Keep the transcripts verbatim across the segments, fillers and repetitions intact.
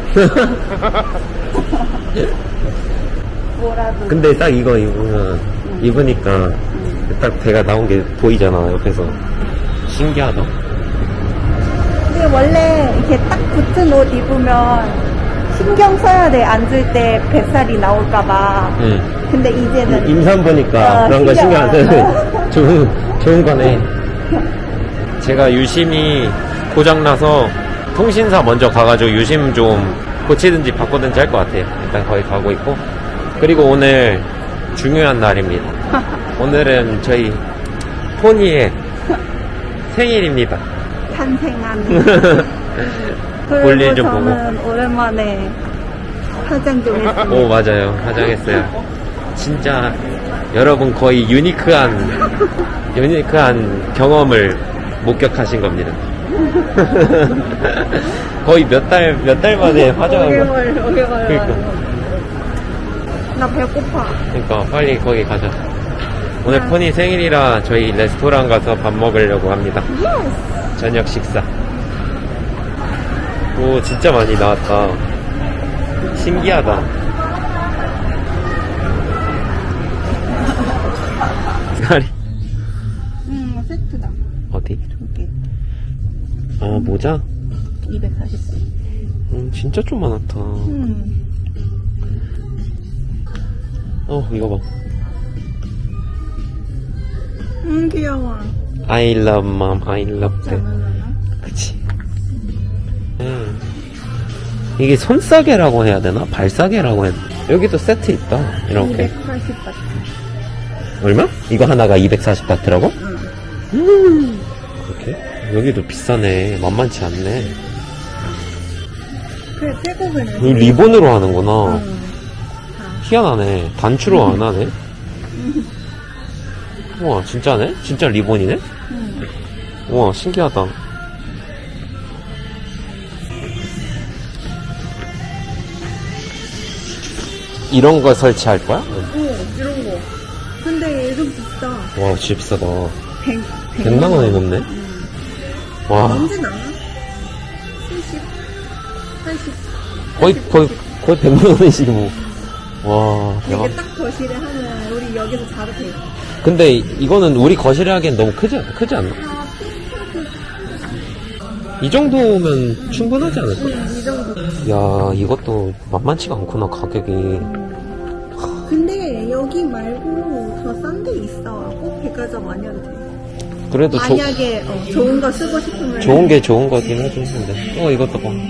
뭐라도. 근데 딱 이거 입으면, 응. 입으니까 응. 딱 배가 나온 게 보이잖아, 옆에서. 신기하다. 근데 원래 이렇게 딱 붙은 옷 입으면 신경 써야 돼. 앉을 때 뱃살이 나올까봐. 응. 근데 이제는. 임산 보니까 어, 그런 거 신경 안 써도 좋은, 좋은 거네. 제가 유심이 고장나서 통신사 먼저 가가지고 유심 좀 고치든지 바꾸든지 할 것 같아요. 일단 거기 가고 있고. 그리고 오늘 중요한 날입니다. 오늘은 저희 포니의 생일입니다. 탄생하는. 볼일 좀 보고. 저는 오랜만에 화장 좀 했습니다. 오, 맞아요. 화장했어요. 진짜 여러분 거의 유니크한 유니크한 경험을 목격하신 겁니다. 거의 몇 달, 몇 달 만에 화장한 거. 오 개월, 오 개월. 그러니까. 나 배고파. 그러니까 빨리 거기 가자. 오늘 포니 생일이라 저희 레스토랑 가서 밥 먹으려고 합니다. Yes. 저녁 식사. 오, 진짜 많이 나왔다. 신기하다. 다리. 음, 세트다. 어디? 저기. 아, 모자? 이백사십. 음, 진짜 좀 많았다. 음. 어, 이거 봐. 음, 귀여워. I love mom, I love dad. 잘나나? 그치. 음. 이게 손싸개라고 해야 되나? 발싸개라고 해야 되나? 여기도 세트 있다. 이렇게. 이백팔십 바트. 얼마? 이거 하나가 이백사십 바트라고? 응. 음. 그렇게? 여기도 비싸네. 만만치 않네. 그래, 태국은. 이 리본으로 하는구나. 응. 희한하네. 단추로 안 하네. 우와, 진짜네? 진짜 리본이네? 응. 우와, 신기하다. 이런 거 설치할 거야? 오, 이런 거. 근데 얘도 비싸. 와, 진짜 비싸다. 백, 백만 원에 넘네? 응. 와. 언제 나와? 칠십, 팔십. 거의, 거의, 거의 백만 원이지, 뭐. 와, 대박. 이게 딱 거실에 하면 우리 여기서 자도 돼. 근데 이거는 우리 거실에 하기엔 너무 크지, 크지 않나? 아, 이 정도면 충분하지 않을까? 응, 이 정도. 야, 이것도 만만치가 않구나, 가격이. 근데 여기 말고 더 싼 데 있어. 꼭 백화점 아니어도 돼. 그래도 조, 만약에 어, 좋은 거 쓰고 싶으면. 좋은 게 좋은 거긴 하죠, 근데. 어, 이것도 봐.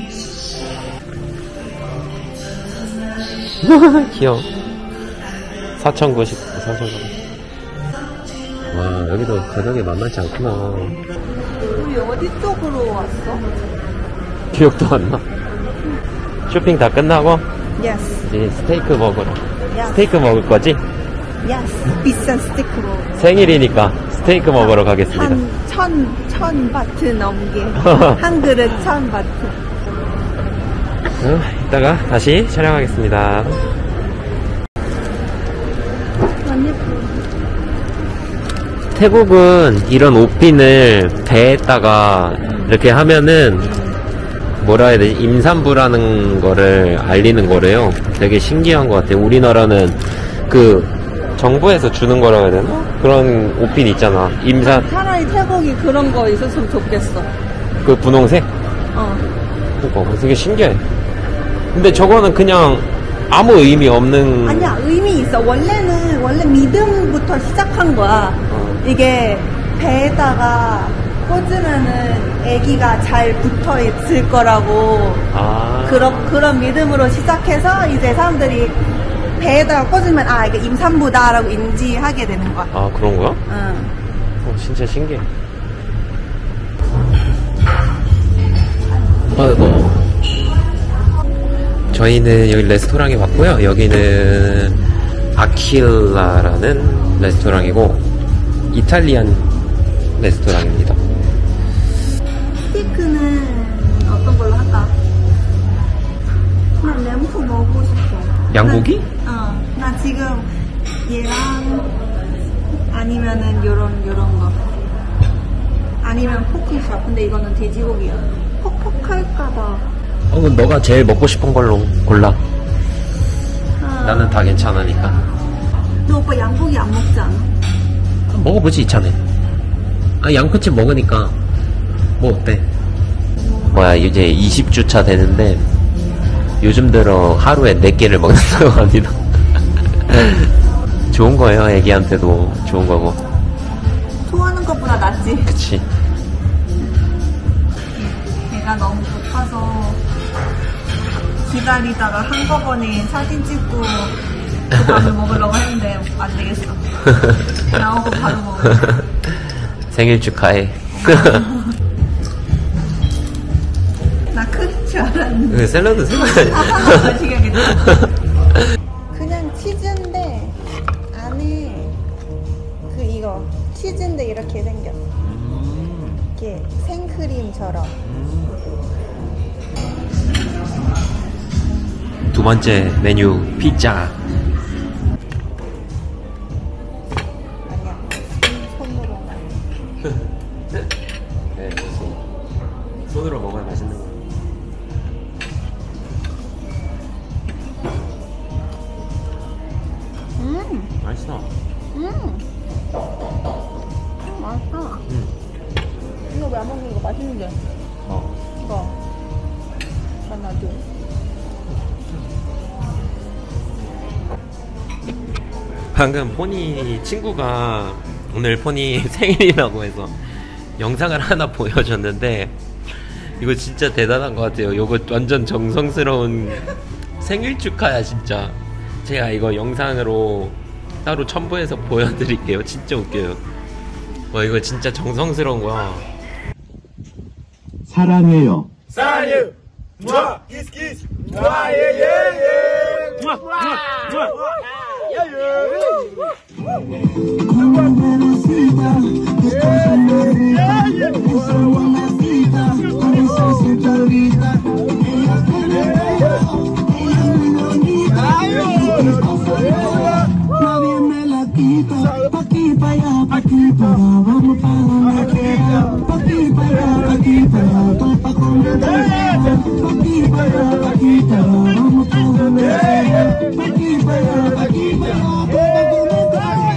귀여워. 사천구십구, 사천구십구. 와, 여기도 가격이 만만치 않구나. 우리 어디 쪽으로 왔어? 기억도 안 나. 쇼핑 다 끝나고, Yes. 이제 스테이크 먹으러. Yes. 스테이크 먹을 거지? Yes. 비싼 스테이크로. 생일이니까 스테이크 먹으러 가겠습니다. 한 천, 천 바트 넘게. 한 그릇 천 바트. 어, 이따가 다시 촬영하겠습니다. 안 예뻐. 태국은 이런 옷핀을 배에다가 이렇게 하면은 뭐라 해야 되지? 임산부라는 거를 알리는 거래요. 되게 신기한 것 같아요. 우리나라는 그 정부에서 주는 거라고 해야 되나? 그런 옷핀 있잖아. 임산. 차라리 태국이 그런 거 있었으면 좋겠어. 그 분홍색? 어. 그거 되게 신기해. 근데 저거는 그냥 아무 의미 없는. 아니야, 의미 있어. 원래는, 원래 믿음부터 시작한 거야. 어. 이게 배에다가 꽂으면은 아기가 잘 붙어 있을 거라고. 아. 그런, 그런 믿음으로 시작해서 이제 사람들이 배에다가 꽂으면 아, 이게 임산부다라고 인지하게 되는 거야. 아, 그런 거야? 응. 어, 진짜 신기해. 아이고. 저희는 여기 레스토랑에 왔고요. 여기는 아킬라라는 레스토랑이고 이탈리안 레스토랑입니다. 스테이크는 어떤 걸로 할까? 나 램프 먹고 싶어. 양고기? 나, 어, 나 지금 얘랑 아니면은 요런 요런 거. 아니면 포크샵. 근데 이거는 돼지고기야. 퍽퍽할까봐 어, 그럼 너가 제일 먹고 싶은 걸로 골라. 아. 나는 다 괜찮으니까. 너 오빠 양고기 안 먹지 않아? 먹어보지, 이참에. 아, 양꼬치 먹으니까 뭐 어때? 뭐야, 이제 이십 주차 되는데 요즘 들어 하루에 네 개를 먹는 상황이다. 좋은 거예요. 애기한테도 좋은 거고. 토하는 것보다 낫지. 그치. 배가 너무 고파서 기다리다가 한꺼번에 사진 찍고 그 밥을 먹으려고 했는데 안 되겠어. 나오고 바로 먹어. 생일 축하해. 나 크릴 줄 알았는데. 그 샐러드 생각나지? 맛있겠다. 그냥 치즈인데 안에 그 이거 치즈인데 이렇게 생겼어. 이렇게 생크림처럼. 두 번째 메뉴 피자. 아니야. 손으로만. 네, 그치. 손으로 먹어야 맛있는 거. 음, 맛있어. 음, 맛있다. 음. 이거 왜 안 먹는 거 맛있는데? 어. 이거. 난 놔줘. 방금 포니 친구가 오늘 포니 생일이라고 해서 영상을 하나 보여줬는데 이거 진짜 대단한 것 같아요. 이거 완전 정성스러운 생일 축하야 진짜. 제가 이거 영상으로 따로 첨부해서 보여드릴게요. 진짜 웃겨요. 와 이거 진짜 정성스러운 거야. 사랑해요. 사랑해요. 무아 키스 키스. 무아 예예예. 무아 무아 무아. Nadie me la quita, pa' aquí, pa' allá, pa' aquí, pa' allá, vamos pa' donde quiera, pa' aquí, pa' allá, pa' aquí, pa' allá, pa' pa' donde quiera, pa' aquí, pa' allá, pa' aquí, pa' allá, vamos pa' donde quiera, pa' aquí, pa' allá, pa' aquí, pa' allá, pa' pa' donde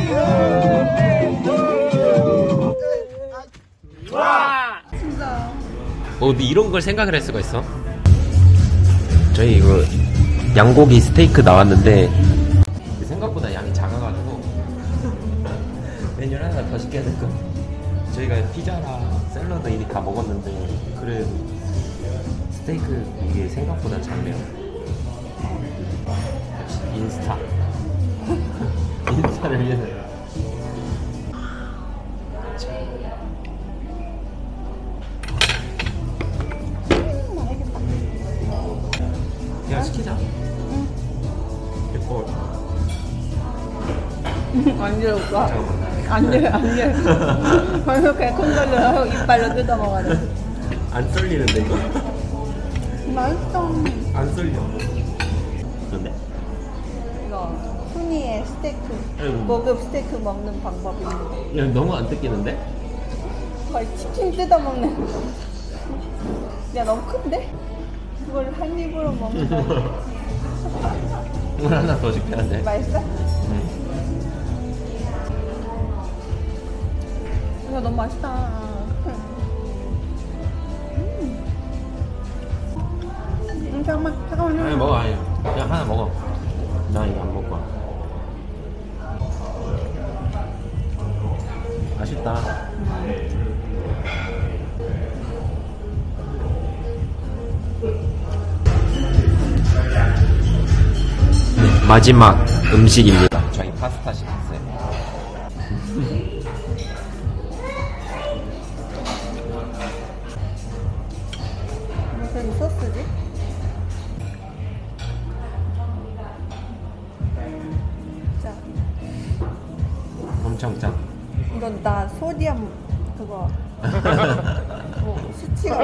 어, 근데 이런 걸 생각을 할 수가 있어? 저희 이거 양고기 스테이크 나왔는데 생각보다 양이 작아가지고 메뉴를 하나 더 시켜야 될 것 같아요. 저희가 피자랑 샐러드 이미 다 먹었는데 그래도 스테이크 이게 생각보다 작네요. 역시 인스타 인스타를 위해서 그냥 시키자. 응. 예뻐. 안 돼, 오빠. 잠깐만. 안 돼, 안 돼. 이렇게 큰 걸로 이빨로 뜯어 먹어야 돼. 안 썰리는데 이거? 맛있어. 안 썰려. 그런데? 이거 순이의 스테이크, 아이고. 고급 스테이크 먹는 방법인데. 야, 너무 안 뜯기는데? 거의 치킨 뜯어 먹는. 야, 너무 큰데? 그걸 한 입으로 먹는 거. 오늘 하나 더 시켜야 돼. 맛있어? 응. 이거 너무 맛있다. 음. 음, 잠깐만, 잠깐만. 아니 먹어 아니. 그냥 하나 먹어. 나 이거 안 먹고. 맛있다. 네, 마지막 음식입니다. 저희 파스타 시켰어요. 무슨 소스지? 자, 엄청 짜. 이건 나 소디움 그거 뭐 수치가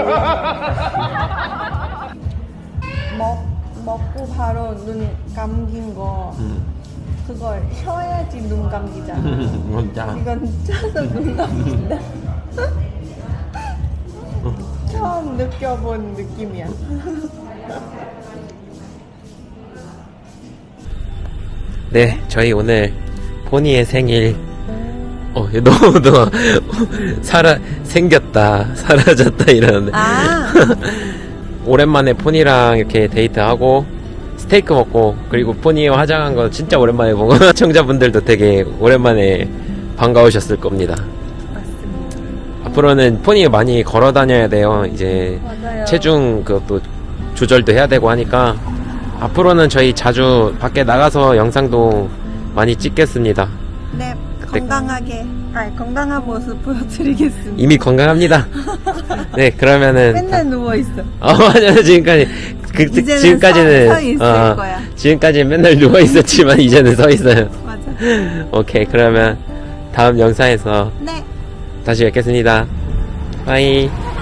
올라가. 먹 먹고 바로 눈 감긴 거 음. 그걸 쉬어야지 눈 감기잖아. 이건 짜. 이건 짜서 눈 감긴다. 처음 느껴본 느낌이야. 네, 저희 오늘 포니의 생일. 어, 너무 너 살아 생겼다, 사라졌다 이러는데. 아. 오랜만에 포니랑 이렇게 데이트하고 스테이크 먹고 그리고 포니와 화장한 거 진짜 오랜만에 보고 시청자분들도 되게 오랜만에 반가우셨을 겁니다. 맞습니다. 앞으로는 포니 많이 걸어 다녀야 돼요. 이제 맞아요. 체중 그것도 조절도 해야 되고 하니까 앞으로는 저희 자주 밖에 나가서 영상도 많이 찍겠습니다. 네, 그때- 건강하게, 아니, 건강한 모습 보여드리겠습니다. 이미 건강합니다. 네, 그러면은 맨날 누워있어. 어, 맞아요. 지금까지 그, 이제는 지금까지는 서- 서 있을 어, 거야. 지금까지는 맨날 누워 있었지만 이제는 서 있어요. 맞아. 오케이, 그러면 다음 영상에서 네. 다시 뵙겠습니다. 바이.